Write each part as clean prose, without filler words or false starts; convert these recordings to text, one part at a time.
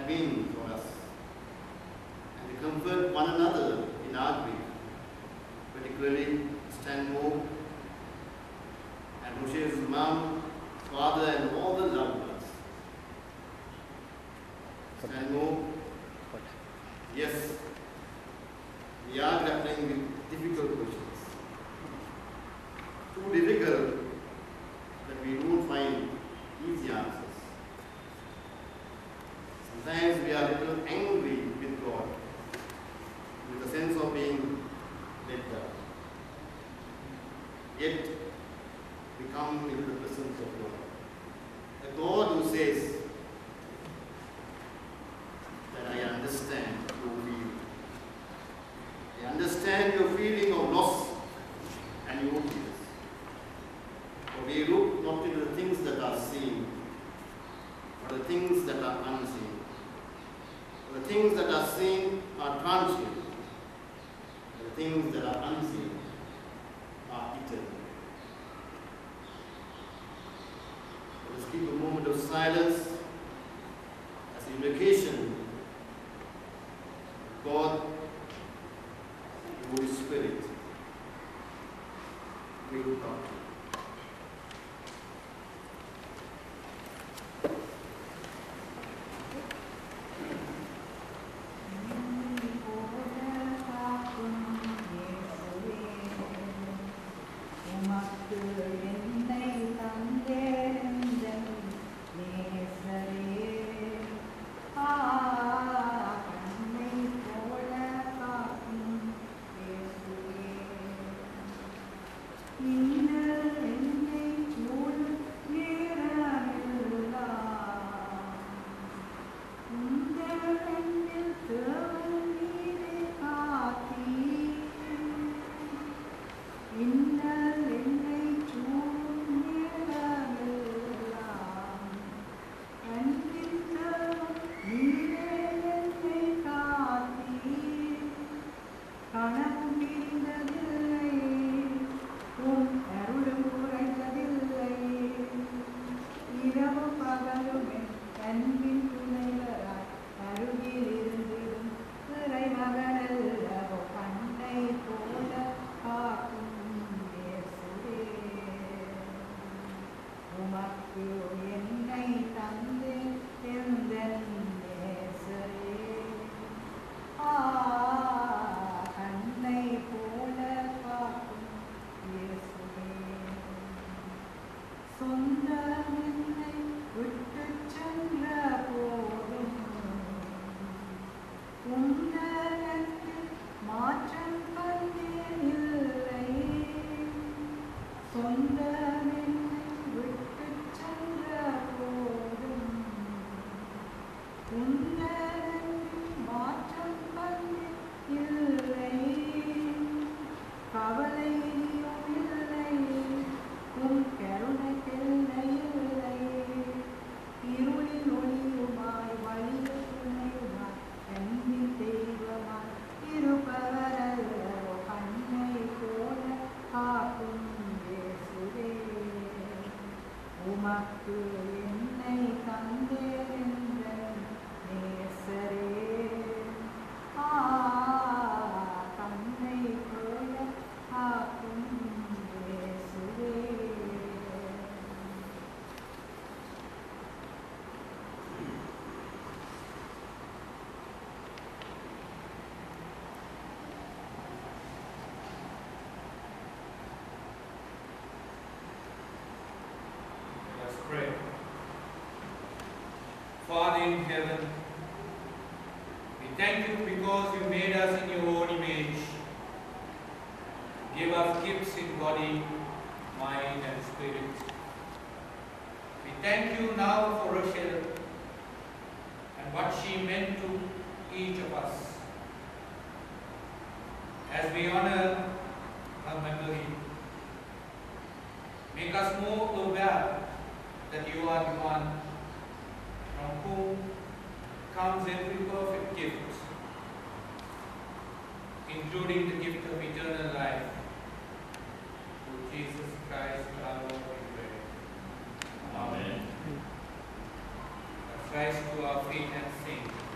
been for us, and to comfort one another in our grief, particularly Stanmore and Rochelle's mom, father, and all the loved ones. Stanmore, yes, we are grappling with difficult questions. Too difficult that we don't find easy answers. Sometimes we are a little angry with God, with a sense of being let down. Yet, we come into the presence of God. A God who says that I understand your feeling. I understand your feeling of loss and your tears. For we look not into the things that are seen, but the things that are unseen. For the things that are seen are transient, and the things that are unseen are eternal. Let us keep a moment of silence as invocation. God, the Holy Spirit, we will talk. Pray. Father in heaven, we thank you because you made us in your own image. Give us gifts in body, mind and spirit. We thank you now for Rochelle and what she meant to each of us. As we honor her memory, make us more aware that you are the one from whom comes every perfect gift, including the gift of eternal life. Through Jesus Christ our Lord we pray. Amen. Let's rise to our feet and sing.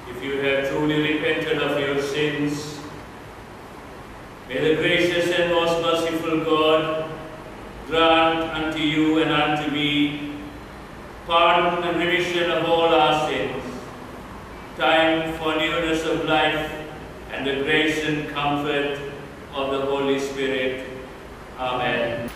if you have truly repented of your sins, may the gracious and most merciful God grant unto you and unto me pardon and remission of all our sins, time for newness of life, and the grace and comfort of the Holy Spirit. Amen.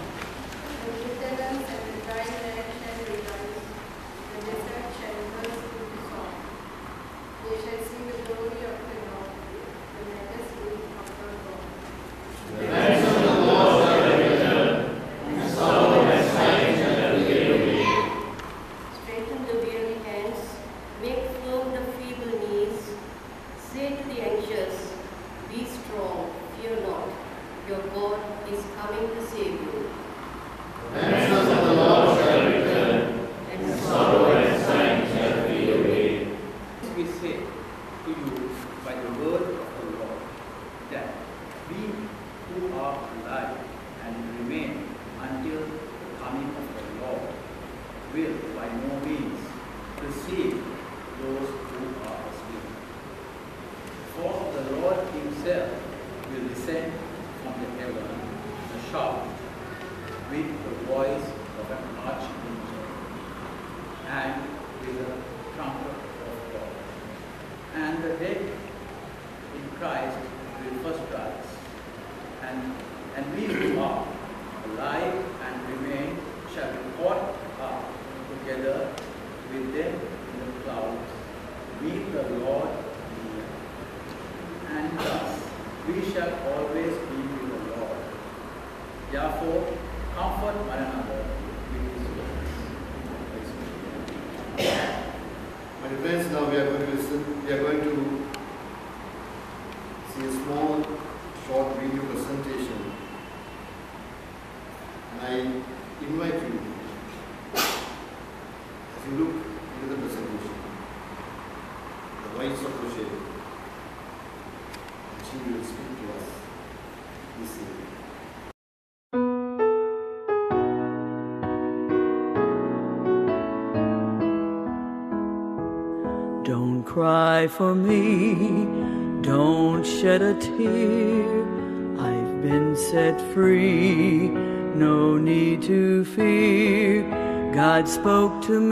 Don't cry for me, don't shed a tear. I've been set free, no need to fear. God spoke to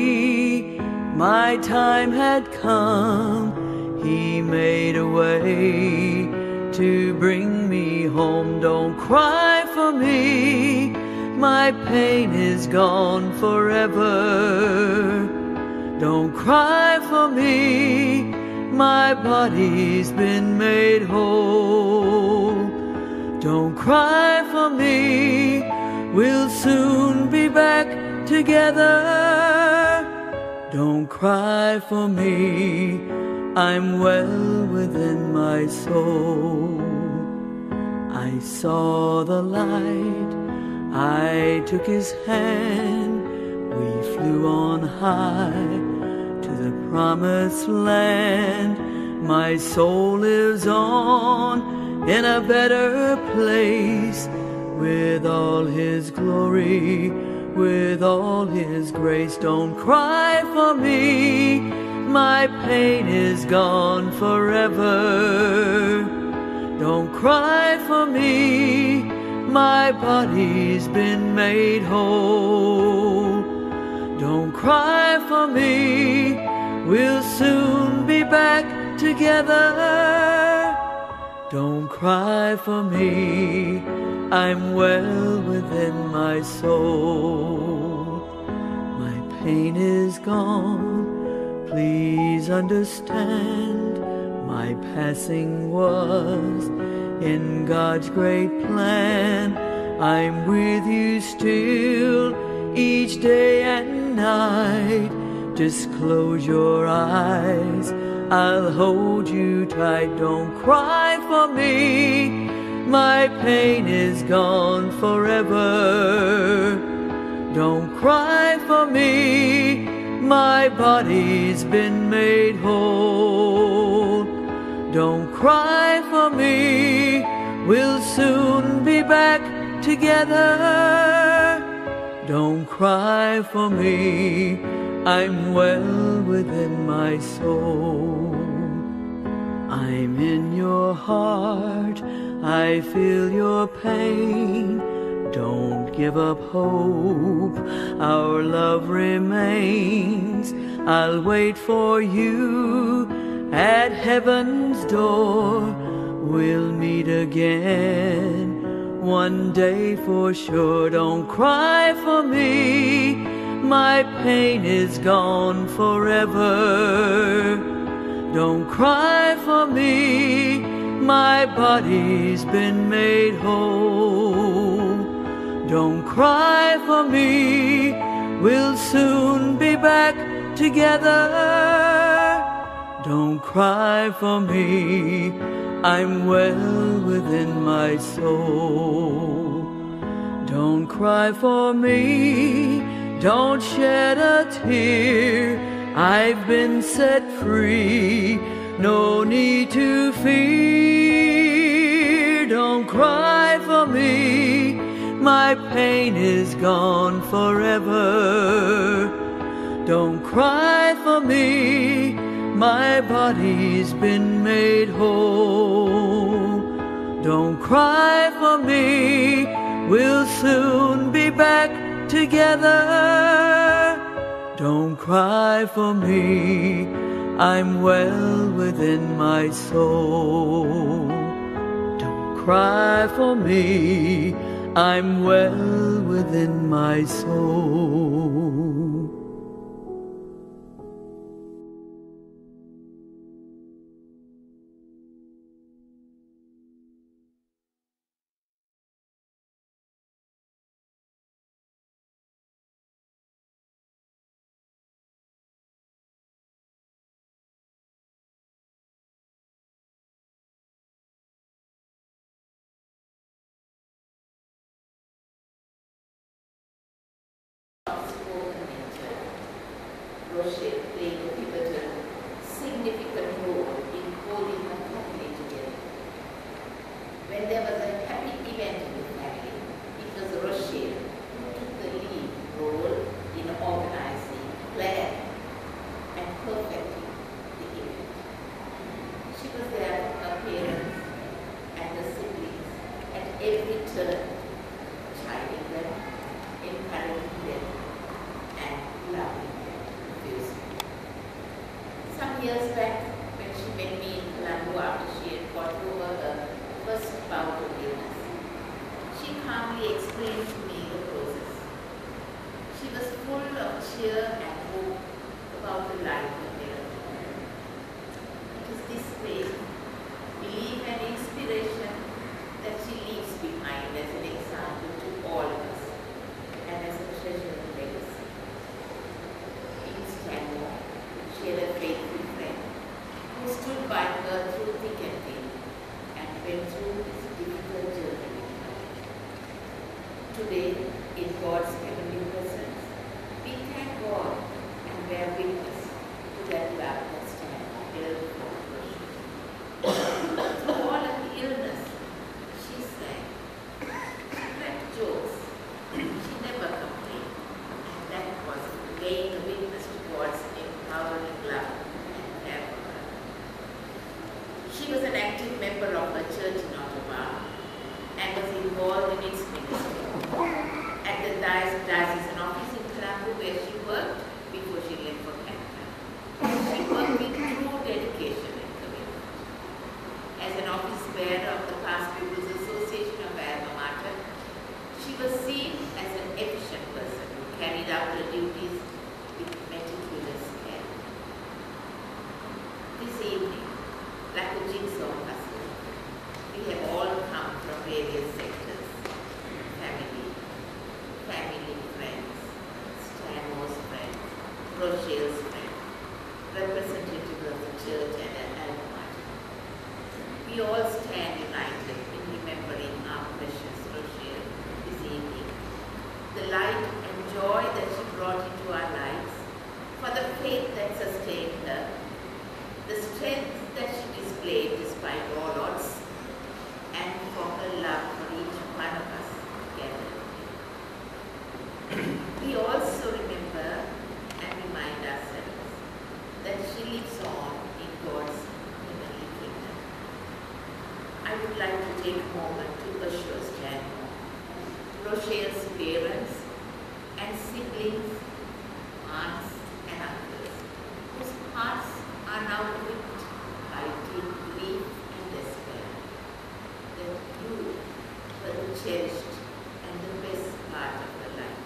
me, my time had come. He made a way to bring me home. Don't cry for me, my pain is gone forever. Don't cry for me, my body's been made whole. Don't cry for me, we'll soon be back together. Don't cry for me, I'm well within my soul. I saw the light, I took his hand, we flew on high to the promised land. My soul lives on in a better place, with all his glory, with all his grace. Don't cry for me, my pain is gone forever. Don't cry for me, my body's been made whole. Don't cry for me, we'll soon be back together. Don't cry for me, I'm well within my soul. My pain is gone, please understand. My passing was in God's great plan. I'm with you still each day and night. Just close your eyes, I'll hold you tight. Don't cry for me, my pain is gone forever. Don't cry for me, my body's been made whole. Don't cry for me, we'll soon be back together. Don't cry for me, I'm well within my soul. I'm in your heart, I feel your pain. Don't give up hope, our love remains. I'll wait for you at heaven's door. We'll meet again one day for sure. Don't cry for me, my pain is gone forever. Don't cry for me, my body's been made whole. Don't cry for me, we'll soon be back together. Don't cry for me, I'm well within my soul. Don't cry for me, don't shed a tear. I've been set free, no need to fear. Don't cry for me, my pain is gone forever. Don't cry for me, my body's been made whole. Don't cry for me, we'll soon be back together. Don't cry for me, I'm well within my soul. Don't cry for me, I'm well within my soul. Rochelle played a pivotal, significant role in holding her family together. When there was a happy event in the family, it was Rochelle who took the lead role in organizing, planning, and perfecting the event. She was there for her parents and the siblings at every turn, chiding them, encouraging them, and loving them. Some years back, when she met me in Colombo after she had got over her first bout of illness, she calmly explained to me the process. She was full of cheer and hope about the life ahead. It is this faith, belief and inspiration that she leaves behind as an example to all of us and as a treasured legacy. In Stanmore, she had a faithful friend who stood by her through thick and thin and went through this difficult journey with her. Today, in God's heavenly presence, we thank God and bear witness to that love that stands held before us. Through all of the illness, she sang, she cracked jokes, she never complained, and that was laying a witness to God's empowering love and care for her. She was an active member of her church in Ottawa and was involved in its ministry. At the diocesan office in Colombo where she worked before she left for Canada, she worked with true dedication and commitment. As an office bearer of the Past Pupils Association of Alma Mater, she was seen as an efficient person who carried out her duties with meticulous care. This evening, like a jigsaw puzzle, we have all come from various sectors: family, friends, Stanmore's friends, Rochelle's friends, representatives of the church and an alma mater. We all stand united in remembering our precious Rochelle this evening, the light and joy that she brought into our lives, for the faith that sustained her, the strength that she displayed despite all odds, and for her love for each one of us gathered. We also remember and remind ourselves that she lives on in God's heavenly kingdom. would like to take a moment to assure Stan, Rochelle's parents and siblings, aunts and uncles, whose hearts are now gripped by deep grief and despair, that you were the cherished and the best part of her life.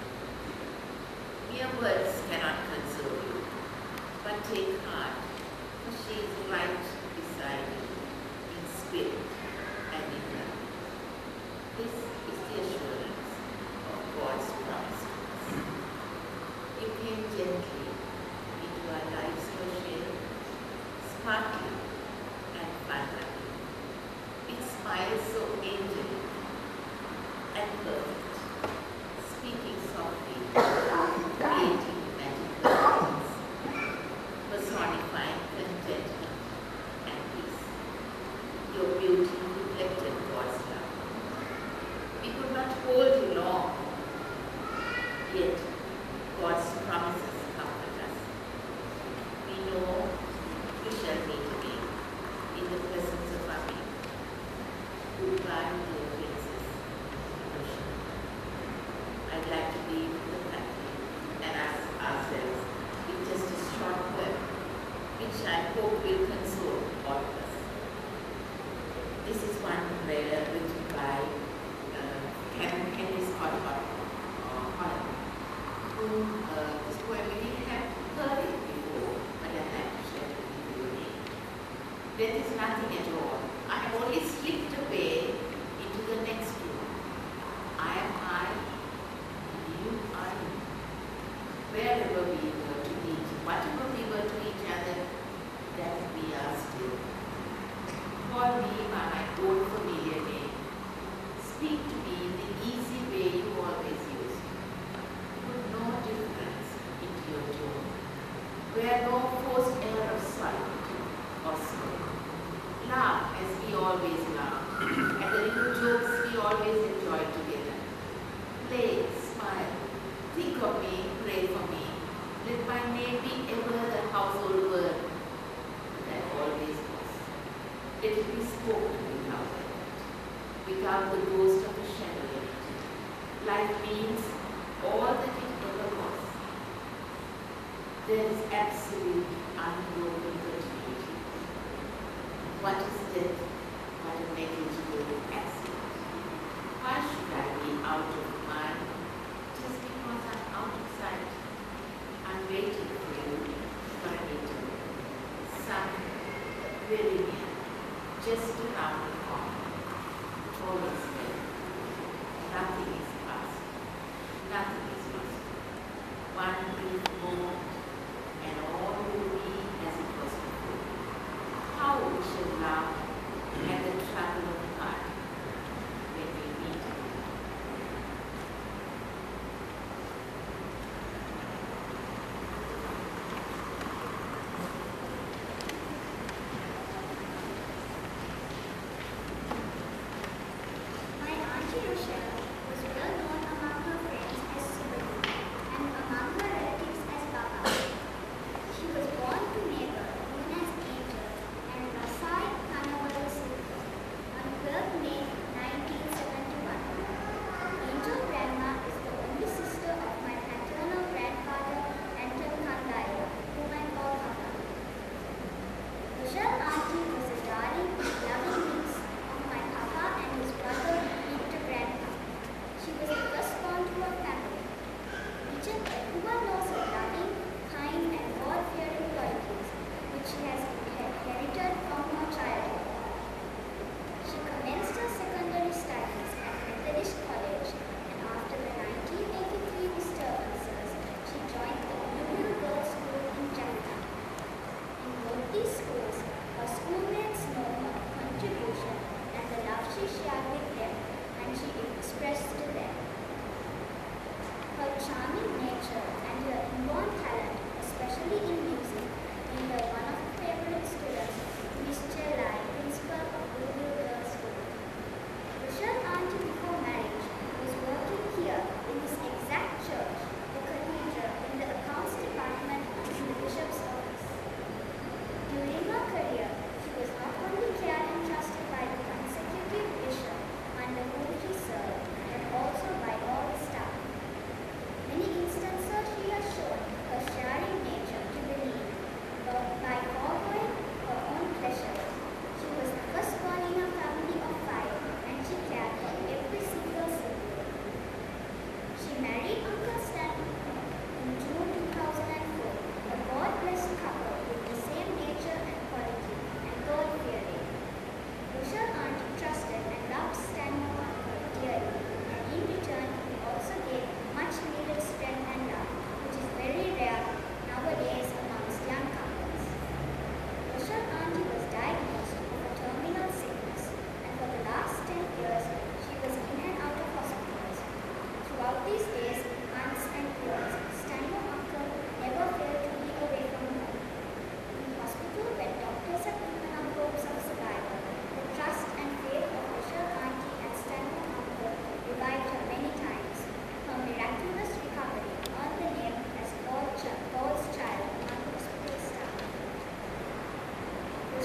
Mere words cannot console you, but take heart, for she is right beside you in spirit and in love. This is the assurance of God's promise. You came gently into our lives, Rochelle, sparkling and fun-loving. It smiles so angelic and perfect, speaking softly, creating magical things, personifying contentment and peace. Your beauty reflected God's love. We could not hold you long, yet God's promises comfort us. We know we shall meet again in the presence of our King. Goodbye, dear Princess Rochelle. I'd like to leave the family and ask ourselves with just a short word, which I hope will console all of us. This is one prayer written by Henry Scott Colombo, whom this poem we have heard it before, but I have to share it with you again. There is nothing at all. I have only slipped away into the next room. I am I, and you are you. Wherever we were to each, whatever we were to each other, that we are still. Call me by my old familiar name. Speak to me in the easy way you always used. Put no difference into your tone. Wear no forced air of solitude or smoke. Laugh as we always laugh, at the little jokes we always enjoy together. Play, smile, think of me, pray for me. Let my name be ever the household word that always was. Let it be spoken without the ghost of a shadow in it. Life means all that it ever was. There is absolute unbroken continuity. What is death but a negligible accident? Why should I be out of mind just because I'm out of sight? I'm waiting for you for an interval. Somewhere, very near, just around the corner. Always there. Nothing is past. Nothing is lost. One brief moment, and all will be as it was before. How we shall laugh at the trouble of the heart when we meet again. My auntie Rochelle was well known among her friends as Saviour and among her relatives as Papa. She was born to neighbor known as Angel and Rasai Thanabalasingam.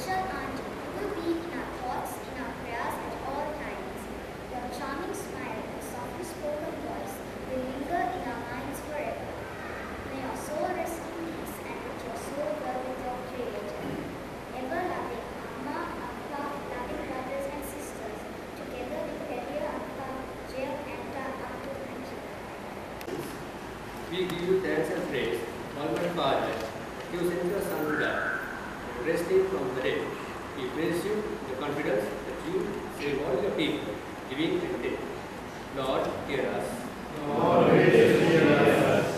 Rochelle Auntie, you will be in our thoughts, in our prayers at all times. Your charming smile and softly spoken voice will linger in our minds forever. May your soul rest in peace and let your soul dwell with your Creator. Ever loving Amma, Appa, loving brothers and sisters, together with Peria, Appa, Jaya, Anta, Abdul and Jaya. We give you thanks and praise, Almighty Father. You sent your Son to die, raised him from the dead. We praise you with the confidence that you save all your people, living and dead. Lord, hear us. Lord, hear us.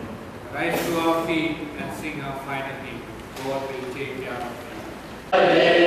Rise to our feet and sing our final hymn. God will take care of you.